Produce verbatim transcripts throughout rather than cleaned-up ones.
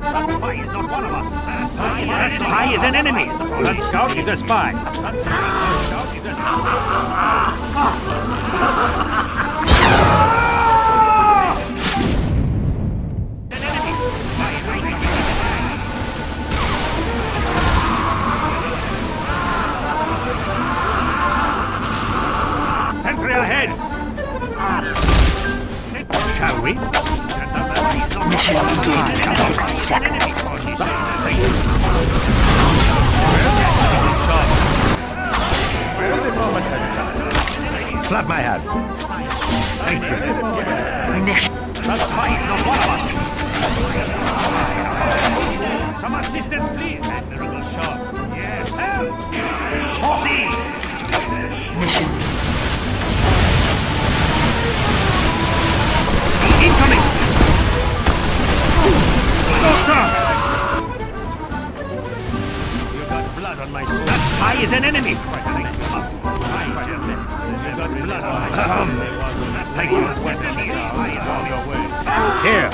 That spy is not one of us. That spy is, That spy is an enemy. That scout is a spy. That scout is a Sentry ahead! Shall we? Mission begins in sixty seconds. Slap my hand. Thank you. Mission. That spy is not one of us. Some assistance, please. Admirable shot. Yes. Help! Proceed! Mission. Incoming! Doctor! You got blood on my sword. That spy is an enemy! You got blood on my sword. Thank you. Here.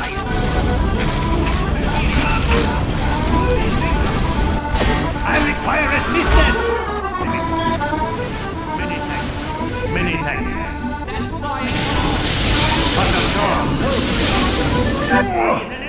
I require assistance! Many thanks. Many thanks. Thunder storm.